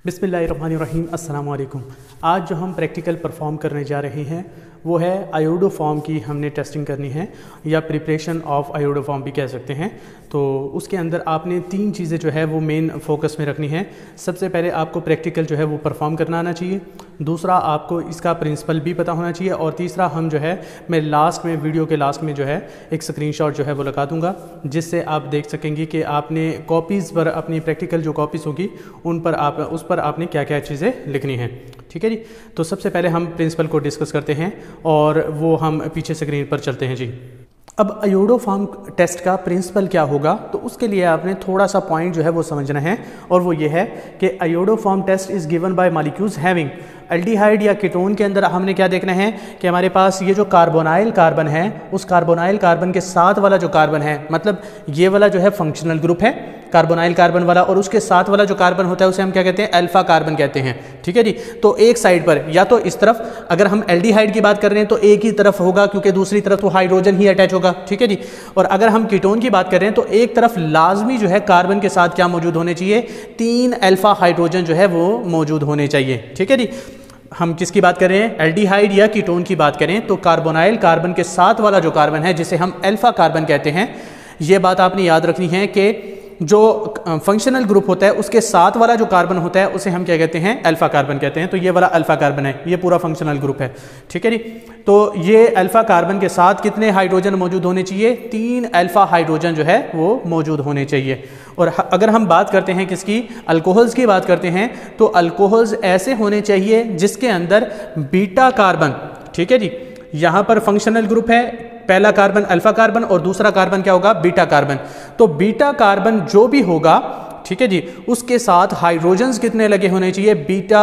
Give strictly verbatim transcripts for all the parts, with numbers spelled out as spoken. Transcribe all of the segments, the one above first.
बिस्मिल्लाहिर्रहमानिर्रहीम अस्सलाम वालेकुम। आज जो हम प्रैक्टिकल परफॉर्म करने जा रहे हैं वो है आयोडोफॉर्म की हमने टेस्टिंग करनी है, या प्रिपरेशन ऑफ आयोडोफॉर्म भी कह सकते हैं। तो उसके अंदर आपने तीन चीज़ें जो है वो मेन फोकस में रखनी है। सबसे पहले आपको प्रैक्टिकल जो है वो परफॉर्म करना आना चाहिए, दूसरा आपको इसका प्रिंसिपल भी पता होना चाहिए, और तीसरा हम जो है मैं लास्ट में वीडियो के लास्ट में जो है एक स्क्रीनशॉट जो है वो लगा दूंगा, जिससे आप देख सकेंगे कि आपने कॉपीज़ पर अपनी प्रैक्टिकल जो कॉपीज़ होगी उन पर आप उस पर आपने क्या क्या चीज़ें लिखनी हैं। ठीक है जी। तो सबसे पहले हम प्रिंसिपल को डिस्कस करते हैं और वो हम पीछे स्क्रीन पर चलते हैं जी। अब आयोडोफॉर्म टेस्ट का प्रिंसिपल क्या होगा, तो उसके लिए आपने थोड़ा सा पॉइंट जो है वो समझना है, और वो ये है कि iodoform test is given by molecules having aldehyde या कीटोन। के अंदर हमने क्या देखना है कि हमारे पास ये जो कार्बोनाइल कार्बन है, उस कार्बोनाइल कार्बन के साथ वाला जो कार्बन है, मतलब ये वाला जो है फंक्शनल ग्रुप है कार्बोनाइल कार्बन वाला, और उसके साथ वाला जो कार्बन होता है उसे हम क्या कहते हैं, अल्फा कार्बन कहते हैं। ठीक है जी। तो एक साइड पर या तो इस तरफ, अगर हम एल्डिहाइड की बात कर रहे हैं तो एक ही तरफ होगा, क्योंकि दूसरी तरफ तो हाइड्रोजन ही अटैच होगा। ठीक है जी। और अगर हम कीटोन की बात कर रहे हैं तो एक तरफ लाजमी जो है कार्बन के साथ क्या मौजूद होने चाहिए, तीन अल्फा हाइड्रोजन जो है वो मौजूद होने चाहिए। ठीक है जी। हम किसकी बात कर रहे हैं, एल्डिहाइड या कीटोन की बात करें तो कार्बोनाइल कार्बन के साथ वाला जो कार्बन है जिसे हम अल्फा कार्बन कहते हैं, ये बात आपने याद रखनी है कि जो फंक्शनल ग्रुप होता है उसके साथ वाला जो कार्बन होता है उसे हम क्या कहते हैं, अल्फा कार्बन कहते हैं। तो ये वाला अल्फा कार्बन है, ये पूरा फंक्शनल ग्रुप है। ठीक है जी। तो ये अल्फा कार्बन के साथ कितने हाइड्रोजन मौजूद होने चाहिए, तीन अल्फा हाइड्रोजन जो है वो मौजूद होने चाहिए। और अगर हम बात करते हैं किसकी, अल्कोहल्स की बात करते हैं, तो अल्कोहल्स ऐसे होने चाहिए जिसके अंदर बीटा कार्बन, ठीक है जी, यहाँ पर फंक्शनल ग्रुप है, पहला कार्बन अल्फा कार्बन और दूसरा कार्बन क्या होगा, बीटा कार्बन। तो बीटा कार्बन जो भी होगा, ठीक है जी, उसके साथ हाइड्रोजन्स कितने लगे होने चाहिए, बीटा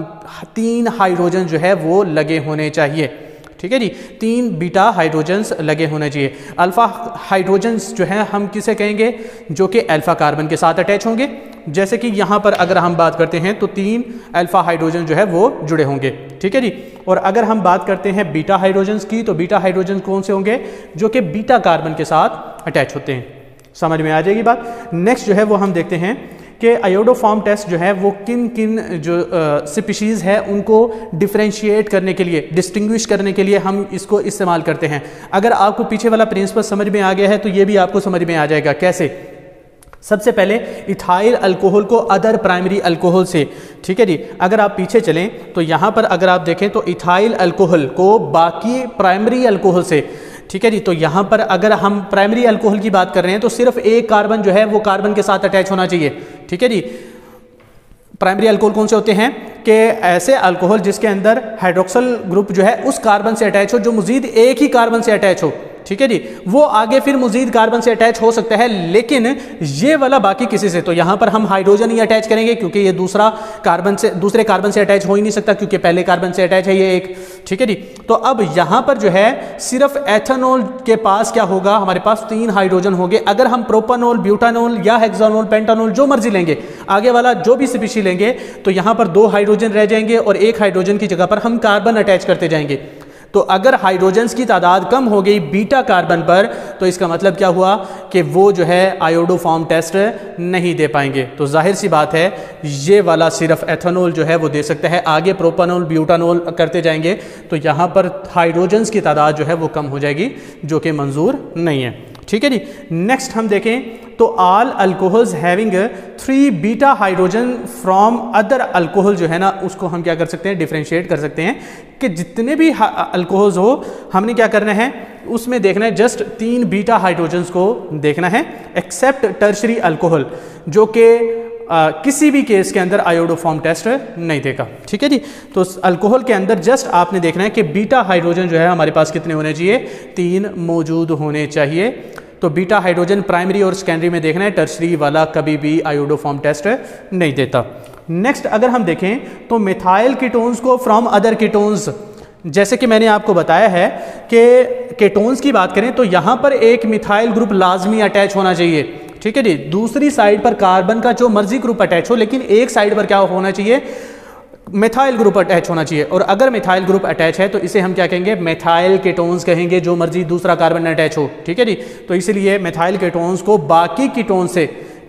तीन हाइड्रोजन जो है वो लगे होने चाहिए। ठीक है जी। तीन बीटा हाइड्रोजन्स लगे होने चाहिए। अल्फा हाइड्रोजन्स जो है हम किसे कहेंगे, जो कि अल्फा कार्बन के साथ अटैच होंगे। जैसे कि यहाँ पर अगर हम बात करते हैं तो तीन अल्फा हाइड्रोजन जो है वो जुड़े होंगे। ठीक है जी। और अगर हम बात करते हैं बीटा हाइड्रोजन्स की, तो बीटा हाइड्रोजन कौन से होंगे, जो कि बीटा कार्बन के साथ अटैच होते हैं। समझ में आ जाएगी बात। नेक्स्ट जो है वो हम देखते हैं कि आयोडोफॉर्म टेस्ट जो है वो किन किन जो स्पीशीज़ है उनको डिफरेंशिएट करने के लिए, डिस्टिंग्विश करने के लिए हम इसको इस्तेमाल करते हैं। अगर आपको पीछे वाला प्रिंसिपल समझ में आ गया है तो ये भी आपको समझ में आ जाएगा। कैसे, सबसे पहले इथाइल अल्कोहल को अदर प्राइमरी अल्कोहल से, ठीक है जी, अगर आप पीछे चलें तो यहाँ पर अगर आप देखें तो इथाइल अल्कोहल को बाकी प्राइमरी अल्कोहल से, ठीक है जी, तो यहाँ पर अगर हम प्राइमरी अल्कोहल की बात कर रहे हैं तो सिर्फ एक कार्बन जो है वो कार्बन के साथ अटैच होना चाहिए। ठीक है जी। प्राइमरी अल्कोहल कौन से होते हैं कि ऐसे अल्कोहल जिसके अंदर हाइड्रोक्सिल ग्रुप जो है उस कार्बन से अटैच हो, जो मजीद एक ही कार्बन से अटैच हो। ठीक है जी। वो आगे फिर मजीद कार्बन से अटैच हो सकता है, लेकिन ये वाला बाकी किसी से, तो यहाँ पर हम हाइड्रोजन ही अटैच करेंगे, क्योंकि ये दूसरा कार्बन से दूसरे कार्बन से अटैच हो ही नहीं सकता, क्योंकि पहले कार्बन से अटैच है ये एक। ठीक है जी। तो अब यहाँ पर जो है सिर्फ एथेनॉल के पास क्या होगा, हमारे पास तीन हाइड्रोजन होंगे। अगर हम प्रोपानॉल, ब्यूटानॉल या हेक्सानॉल, पेंटानॉल जो मर्जी लेंगे, आगे वाला जो भी स्पीशी लेंगे, तो यहाँ पर दो हाइड्रोजन रह जाएंगे और एक हाइड्रोजन की जगह पर हम कार्बन अटैच करते जाएंगे। तो अगर हाइड्रोजन्स की तादाद कम हो गई बीटा कार्बन पर, तो इसका मतलब क्या हुआ कि वो जो है आयोडोफॉर्म टेस्ट नहीं दे पाएंगे। तो जाहिर सी बात है ये वाला सिर्फ एथेनॉल जो है वो दे सकता है, आगे प्रोपानॉल, ब्यूटानॉल करते जाएंगे तो यहाँ पर हाइड्रोजन्स की तादाद जो है वो कम हो जाएगी, जो कि मंजूर नहीं है। ठीक है जी। नेक्स्ट हम देखें तो all alcohols having three beta hydrogen from other alcohol जो है ना, उसको हम क्या कर सकते हैं, डिफरेंशिएट कर सकते हैं कि जितने भी अल्कोहल्स हो हमने क्या करना है, उसमें देखना है जस्ट तीन बीटा हाइड्रोजन्स को देखना है, एक्सेप्ट टर्शरी अल्कोहल, जो कि आ, किसी भी केस के अंदर आयोडोफॉर्म टेस्ट नहीं देगा। ठीक है जी। तो अल्कोहल के अंदर जस्ट आपने देखना है कि बीटा हाइड्रोजन जो है हमारे पास कितने होने चाहिए, तीन मौजूद होने चाहिए। तो बीटा हाइड्रोजन प्राइमरी और सेकेंडरी में देखना है, टर्शरी वाला कभी भी आयोडोफॉर्म टेस्ट नहीं देता। नेक्स्ट अगर हम देखें तो मिथाइल कीटोन्स को फ्रॉम अदर कीटोन्स, जैसे कि मैंने आपको बताया है कि कीटोन्स की बात करें तो यहाँ पर एक मिथाइल ग्रुप लाजमी अटैच होना चाहिए। ठीक है जी। दूसरी साइड पर कार्बन का जो मर्जी ग्रुप अटैच हो, लेकिन एक साइड पर क्या होना चाहिए, मिथाइल ग्रुप अटैच होना चाहिए। और अगर मिथाइल ग्रुप अटैच है तो इसे हम क्या कहेंगे, मिथाइल कीटोन्स कहेंगे, जो मर्जी दूसरा कार्बन अटैच हो। ठीक है जी। तो इसलिए मिथाइल कीटोन्स को बाकी कीटोन से,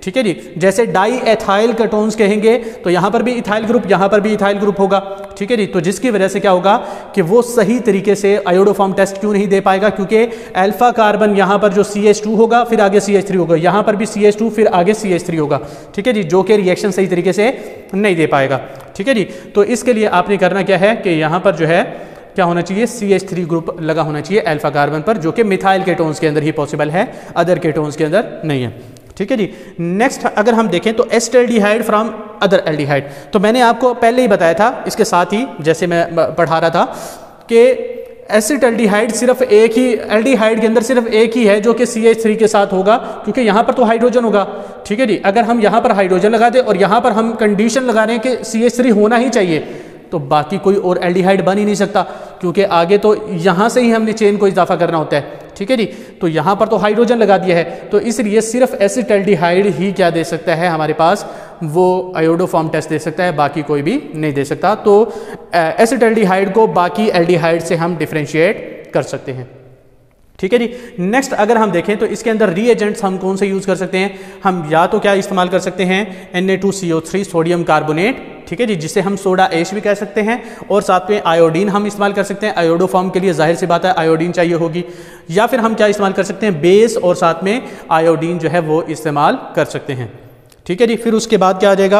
ठीक है जी। जैसे डाई एथाइल कीटोन्स कहेंगे तो यहाँ पर भी इथाइल ग्रुप, यहाँ पर भी इथाइल ग्रुप होगा, ठीक है जी। तो जिसकी वजह से क्या होगा कि वो सही तरीके से आयोडोफॉर्म टेस्ट क्यों नहीं दे पाएगा, क्योंकि अल्फा कार्बन यहाँ पर जो सी एच टू होगा फिर आगे सी एच थ्री होगा, यहाँ पर भी सी एच टू फिर आगे सी एच थ्री होगा, ठीक है जी, जो कि रिएक्शन सही तरीके से नहीं दे पाएगा, ठीक है जी। तो इसके लिए आपने करना क्या है कि यहाँ पर जो है क्या होना चाहिए, सी एच थ्री ग्रुप लगा होना चाहिए अल्फा कार्बन पर, जो कि मिथाइल कीटोन्स के अंदर ही पॉसिबल है, अदर कीटोन्स के अंदर नहीं है, ठीक है जी। नेक्स्ट अगर हम देखें तो एस्टल्डिहाइड फ्रॉम अदर एल्डिहाइड, तो मैंने आपको पहले ही बताया था इसके साथ ही जैसे मैं पढ़ा रहा था कि एसिटल्डिहाइड सिर्फ एक ही एल्डिहाइड के अंदर सिर्फ एक ही है जो कि सी एच थ्री के साथ होगा, क्योंकि यहाँ पर तो हाइड्रोजन होगा, ठीक है जी। अगर हम यहाँ पर हाइड्रोजन लगा दें और यहाँ पर हम कंडीशन लगा रहे हैं कि सी एच थ्री होना ही चाहिए, तो बाकी कोई और एल्डिहाइड बन ही नहीं सकता, क्योंकि आगे तो यहाँ से ही हमने चेन को इजाफा करना होता है, ठीक है जी। तो यहाँ पर तो हाइड्रोजन लगा दिया है, तो इसलिए सिर्फ एसिटल्डिहाइड ही क्या दे सकता है हमारे पास, वो आयोडोफॉर्म टेस्ट दे सकता है, बाकी कोई भी नहीं दे सकता। तो एसिटल्डिहाइड को बाकी एल्डिहाइड से हम डिफ्रेंशिएट कर सकते हैं, ठीक है जी। नेक्स्ट अगर हम देखें तो इसके अंदर रीएजेंट्स हम कौन से यूज़ कर सकते हैं, हम या तो क्या इस्तेमाल कर सकते हैं N A two C O three sodium carbonate, ठीक है जी, जिसे हम सोडा एश भी कह सकते हैं, और साथ में आयोडीन हम इस्तेमाल कर सकते हैं, आयोडोफॉर्म के लिए जाहिर सी बात है आयोडीन चाहिए होगी, या फिर हम क्या इस्तेमाल कर सकते हैं, बेस और साथ में आयोडीन जो है वो इस्तेमाल कर सकते हैं, ठीक है जी। फिर उसके बाद क्या आ जाएगा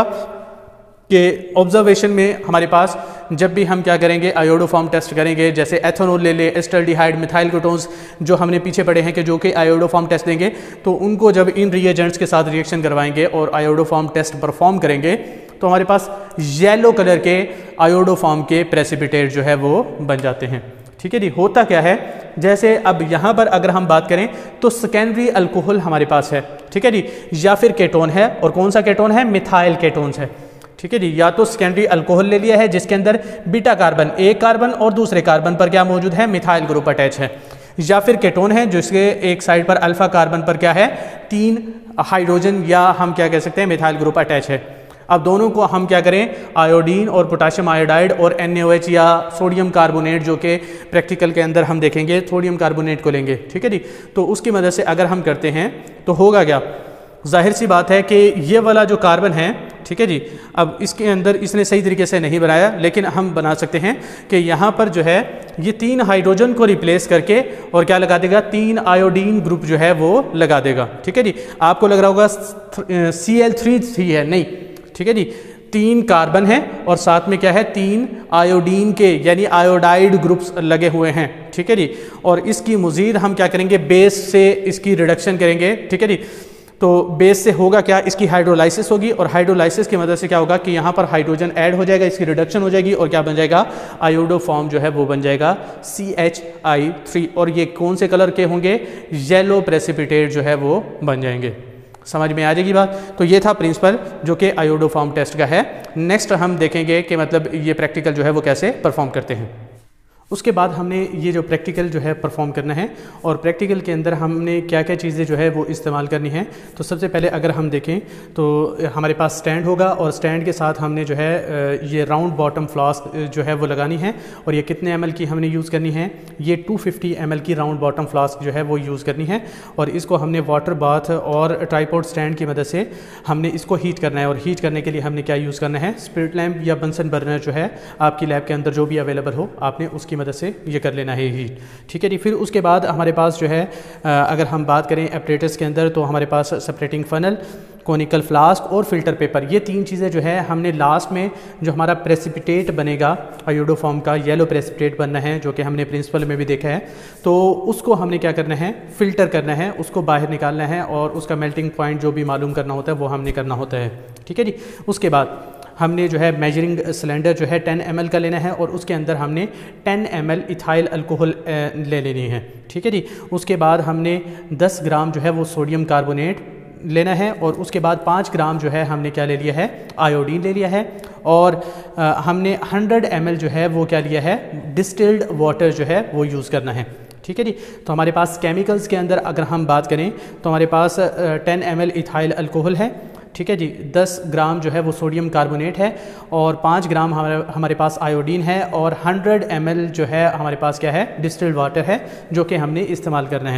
कि ऑब्जर्वेशन में हमारे पास जब भी हम क्या करेंगे आयोडोफॉर्म टेस्ट करेंगे, जैसे एथेनॉल ले ले, एस्टल्डिहाइड, मिथाइल कीटोन्स जो हमने पीछे पढ़े हैं कि जो कि आयोडोफॉर्म टेस्ट देंगे, तो उनको जब इन रिएजेंट्स के साथ रिएक्शन करवाएंगे और आयोडोफॉर्म टेस्ट परफॉर्म करेंगे तो हमारे पास येलो कलर के आयोडोफॉर्म के प्रेसिपिटेट जो है वो बन जाते हैं, ठीक है जी। होता क्या है, जैसे अब यहाँ पर अगर हम बात करें तो सेकेंडरी अल्कोहल हमारे पास है, ठीक है जी, या फिर केटोन है, और कौन सा केटोन है, मिथाइल केटोन्स है, ठीक है जी। या तो सेकेंडरी अल्कोहल ले लिया है जिसके अंदर बीटा कार्बन, एक कार्बन और दूसरे कार्बन पर क्या मौजूद है, मिथाइल ग्रुप अटैच है, या फिर केटोन है जिसके एक साइड पर अल्फा कार्बन पर क्या है, तीन हाइड्रोजन या हम क्या कह सकते हैं मिथाइल ग्रुप अटैच है। अब दोनों को हम क्या करें, आयोडीन और पोटाशियम आयोडाइड और एन ए ओ एच या सोडियम कार्बोनेट, जो कि प्रैक्टिकल के अंदर हम देखेंगे सोडियम कार्बोनेट को लेंगे, ठीक है जी। तो उसकी मदद से अगर हम करते हैं तो होगा क्या, जाहिर सी बात है कि ये वाला जो कार्बन है, ठीक है जी, अब इसके अंदर इसने सही तरीके से नहीं बनाया, लेकिन हम बना सकते हैं कि यहाँ पर जो है ये तीन हाइड्रोजन को रिप्लेस करके और क्या लगा देगा, तीन आयोडीन ग्रुप जो है वो लगा देगा, ठीक है जी। आपको लग रहा होगा सी एल थ्री थ्री है, नहीं, ठीक है जी, तीन कार्बन है और साथ में क्या है, तीन आयोडीन के यानी आयोडाइड ग्रुप्स लगे हुए हैं, ठीक है जी। और इसकी मज़ीद हम क्या करेंगे, बेस से इसकी रिडक्शन करेंगे, ठीक है जी। तो बेस से होगा क्या, इसकी हाइड्रोलाइसिस होगी, और हाइड्रोलाइसिस की मदद से क्या होगा कि यहाँ पर हाइड्रोजन ऐड हो जाएगा, इसकी रिडक्शन हो जाएगी और क्या बन जाएगा, आयोडोफॉर्म जो है वो बन जाएगा सी एच आई थ्री, और ये कौन से कलर के होंगे, येलो प्रेसिपिटेट जो है वो बन जाएंगे। समझ में आ जाएगी बात। तो ये था प्रिंसिपल जो कि आयोडोफॉर्म टेस्ट का है। नेक्स्ट हम देखेंगे कि मतलब ये प्रैक्टिकल जो है वो कैसे परफॉर्म करते हैं। उसके बाद हमने ये जो प्रैक्टिकल जो है परफॉर्म करना है, और प्रैक्टिकल के अंदर हमने क्या क्या चीज़ें जो है वो इस्तेमाल करनी है। तो सबसे पहले अगर हम देखें तो हमारे पास स्टैंड होगा, और स्टैंड के साथ हमने जो है ये राउंड बॉटम फ्लास्क जो है वो लगानी है, और ये कितने एम एल की हमने यूज़ करनी है, ये टू फिफ्टी एम एल की राउंड बॉटम फ्लास्क जो है वो यूज़ करनी है। और इसको हमने वाटर बाथ और ट्राईपोड स्टैंड की मदद से हमने इसको हीट करना है, और हीट करने के लिए हमने क्या यूज़ करना है, स्पिरिट लैम्प या बंसन बर्नर जो है आपकी लैब के अंदर जो भी अवेलेबल हो, आपने उसकी मदद से ये कर लेना है हीट, ठीक है जी। फिर उसके बाद हमारे पास जो है अगर हम बात करें एपरेटर्स के अंदर, तो हमारे पास सेपरेटिंग फनल, कोनिकल फ्लास्क और फिल्टर पेपर, ये तीन चीज़ें जो है हमने लास्ट में जो हमारा प्रेसिपिटेट बनेगा आयोडोफॉर्म का, येलो प्रेसिपिटेट बनना है, जो कि हमने प्रिंसिपल में भी देखा है। तो उसको हमने क्या करना है, फ़िल्टर करना है, उसको बाहर निकालना है, और उसका मेल्टिंग पॉइंट जो भी मालूम करना होता है वो हमने करना होता है, ठीक है जी। उसके बाद हमने जो है मेजरिंग सिलेंडर जो है टेन एम एल का लेना है, और उसके अंदर हमने ten M L ethyl alcohol ले लेनी है, ठीक है जी। उसके बाद हमने दस ग्राम जो है वो सोडियम कार्बोनेट लेना है, और उसके बाद पाँच ग्राम जो है हमने क्या ले लिया है, आयोडीन ले लिया है, और आ, हमने हंड्रेड एम एल जो है वो क्या लिया है, डिस्टिल्ड वाटर जो है वो यूज़ करना है, ठीक है जी। तो हमारे पास केमिकल्स के अंदर अगर हम बात करें तो हमारे पास ten M L ethyl alcohol है, ठीक है जी, दस ग्राम जो है वो सोडियम कार्बोनेट है, और पाँच ग्राम हमारे हमारे पास आयोडीन है, और हंड्रेड एम एल जो है हमारे पास क्या है, डिस्टिल्ड वाटर है, जो कि हमने इस्तेमाल करना है,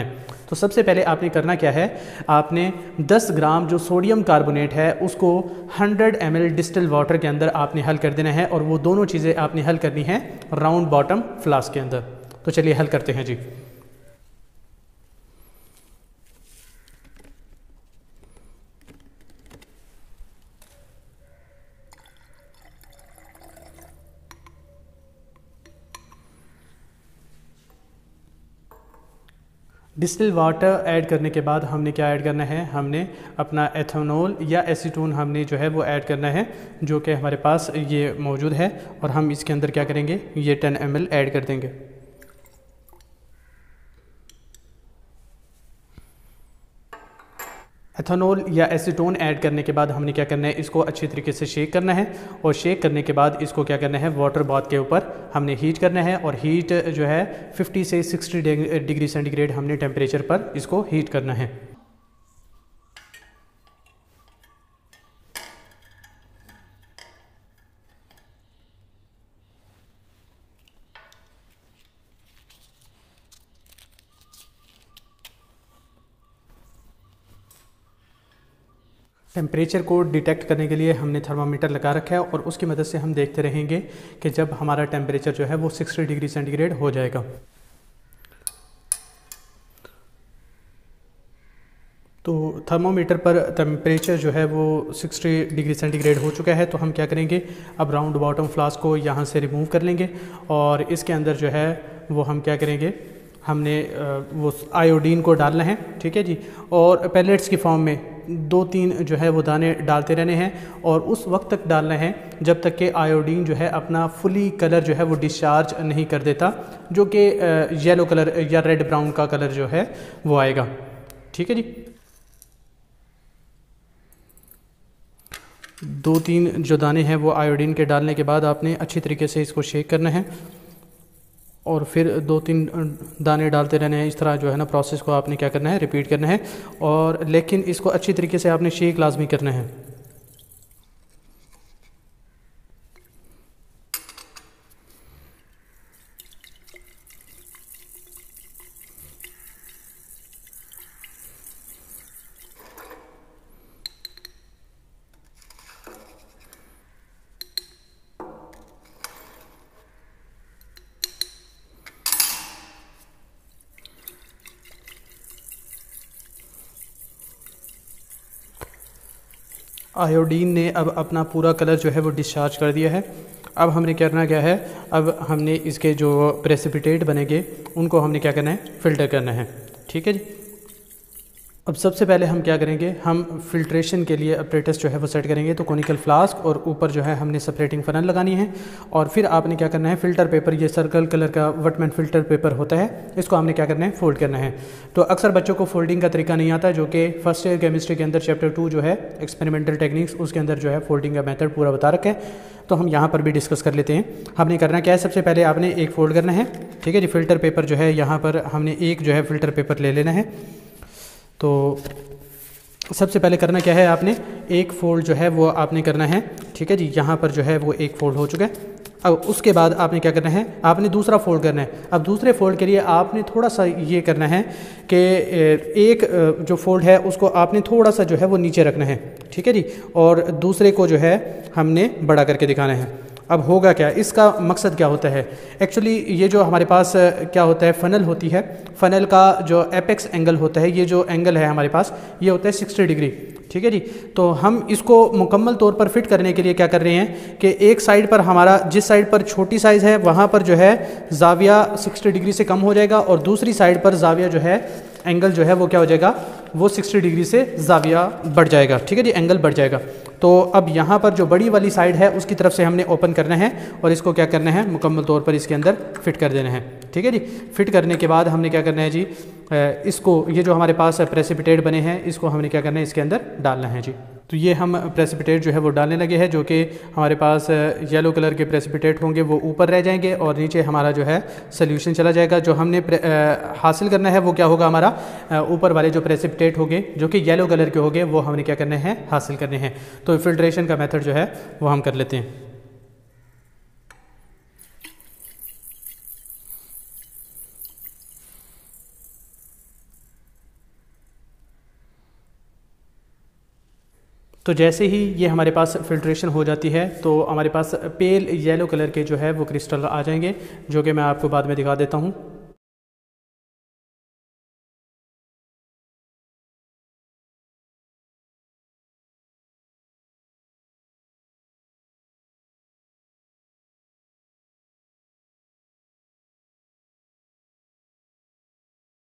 तो सबसे पहले आपने करना क्या है, आपने दस ग्राम जो सोडियम कार्बोनेट है उसको hundred M L distil water के अंदर आपने हल कर देना है, और वो दोनों चीज़ें आपने हल करनी है राउंड बॉटम फ्लास्क के अंदर। तो चलिए हल करते हैं जी। डिस्टिल वाटर ऐड करने के बाद हमने क्या ऐड करना है, हमने अपना एथेनॉल या एसीटोन हमने जो है वो ऐड करना है, जो कि हमारे पास ये मौजूद है, और हम इसके अंदर क्या करेंगे, ये टेन एम एल ऐड कर देंगे। एथेनॉल या एसीटोन ऐड करने के बाद हमने क्या करना है, इसको अच्छी तरीके से शेक करना है, और शेक करने के बाद इसको क्या करना है, वाटर बाथ के ऊपर हमने हीट करना है, और हीट जो है फिफ्टी से सिक्सटी डिग्री सेंटीग्रेड हमने टेम्परेचर पर इसको हीट करना है। टेम्परेचर को डिटेक्ट करने के लिए हमने थर्मामीटर लगा रखा है, और उसकी मदद से हम देखते रहेंगे कि जब हमारा टेम्परेचर जो है वो साठ डिग्री सेंटीग्रेड हो जाएगा। तो थर्मोमीटर पर टेम्परेचर जो है वो साठ डिग्री सेंटीग्रेड हो चुका है। तो हम क्या करेंगे, अब राउंड बॉटम फ्लास्क को यहाँ से रिमूव कर लेंगे, और इसके अंदर जो है वो हम क्या करेंगे, हमने वो आयोडीन को डालना है, ठीक है जी, और पैलेट्स की फॉर्म में दो तीन जो है वो दाने डालते रहने हैं, और उस वक्त तक डालना है जब तक कि आयोडीन जो है अपना फुली कलर जो है वो डिस्चार्ज नहीं कर देता, जो कि येलो कलर या रेड ब्राउन का कलर जो है वो आएगा, ठीक है जी। दो तीन जो दाने हैं वो आयोडीन के डालने के बाद आपने अच्छी तरीके से इसको शेक करना है, और फिर दो तीन दाने डालते रहने हैं। इस तरह जो है ना प्रोसेस को आपने क्या करना है, रिपीट करना है, और लेकिन इसको अच्छी तरीके से आपने शेक लाजमी करना है। आयोडीन ने अब अपना पूरा कलर जो है वो डिस्चार्ज कर दिया है। अब हमने करना क्या है, अब हमने इसके जो प्रेसिपिटेट बनेंगे उनको हमने क्या करना है, फ़िल्टर करना है, ठीक है जी। अब सबसे पहले हम क्या करेंगे, हम फिल्ट्रेशन के लिए अपरेटस जो है वो सेट करेंगे। तो कोनिकल फ्लास्क और ऊपर जो है हमने सेपरेटिंग फनल लगानी है, और फिर आपने क्या करना है, फ़िल्टर पेपर, ये सर्कल कलर का वटमैन फ़िल्टर पेपर होता है, इसको हमने क्या करना है, फ़ोल्ड करना है। तो अक्सर बच्चों को फोल्डिंग का तरीका नहीं आता, जो कि फर्स्ट ईयर केमिस्ट्री के अंदर चैप्टर टू जो है एक्सपेरिमेंटल टेक्निक्स, उसके अंदर जो है फोल्डिंग का मेथड पूरा बता रखा है। तो हम यहाँ पर भी डिस्कस कर लेते हैं। हमने करना क्या है, सबसे पहले आपने एक फ़ोल्ड करना है, ठीक है जी। फ़िल्टर पेपर जो है यहाँ पर हमने एक जो है फ़िल्टर पेपर ले लेना है। तो सबसे पहले करना क्या है, आपने एक फ़ोल्ड जो है वो आपने करना है, ठीक है जी। यहाँ पर जो है वो एक फ़ोल्ड हो चुका है। अब उसके बाद आपने क्या करना है, आपने दूसरा फ़ोल्ड करना है। अब दूसरे फ़ोल्ड के लिए आपने थोड़ा सा ये करना है कि एक जो फ़ोल्ड है उसको आपने थोड़ा सा जो है वो नीचे रखना है, ठीक है जी, और दूसरे को जो है हमने बड़ा करके दिखाना है। अब होगा क्या, इसका मकसद क्या होता है, एक्चुअली ये जो हमारे पास क्या होता है, फ़नल होती है, फ़नल का जो एपेक्स एंगल होता है, ये जो एंगल है हमारे पास ये होता है साठ डिग्री, ठीक है जी। तो हम इसको मुकम्मल तौर पर फिट करने के लिए क्या कर रहे हैं कि एक साइड पर हमारा, जिस साइड पर छोटी साइज़ है वहाँ पर जो है ज़ाविया साठ डिग्री से कम हो जाएगा, और दूसरी साइड पर ज़ाविया जो है एंगल जो है वो क्या हो जाएगा, वो साठ डिग्री से ज़ाविया बढ़ जाएगा, ठीक है जी, एंगल बढ़ जाएगा। तो अब यहाँ पर जो बड़ी वाली साइड है उसकी तरफ से हमने ओपन करना है, और इसको क्या करना है, मुकम्मल तौर पर इसके अंदर फिट कर देना है, ठीक है जी। फिट करने के बाद हमने क्या करना है जी, इसको, ये जो हमारे पास प्रेसिपिटेट बने हैं इसको हमने क्या करना है, इसके अंदर डालना है जी। तो ये हम प्रेसिपिटेट जो है वो डालने लगे हैं, जो कि हमारे पास येलो कलर के प्रेसिपिटेट होंगे वो ऊपर रह जाएंगे, और नीचे हमारा जो है सोल्यूशन चला जाएगा। जो हमने हासिल करना है वो क्या होगा, हमारा ऊपर वाले जो प्रेसिपिटेट होंगे जो कि येलो कलर के होंगे वो हमने क्या करने हैं, हासिल करने हैं। तो फिल्ट्रेशन का मेथड जो है वो हम कर लेते हैं। तो जैसे ही ये हमारे पास फ़िल्ट्रेशन हो जाती है तो हमारे पास पेल येलो कलर के जो है वो क्रिस्टल आ जाएंगे, जो कि मैं आपको बाद में दिखा देता हूँ।